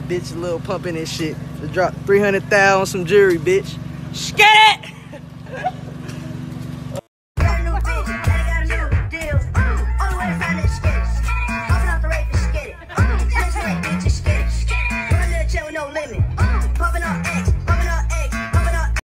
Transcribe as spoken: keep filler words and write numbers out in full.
bitch, a little pump in this shit. To drop three hundred thousand on some jewelry, bitch. Skit it!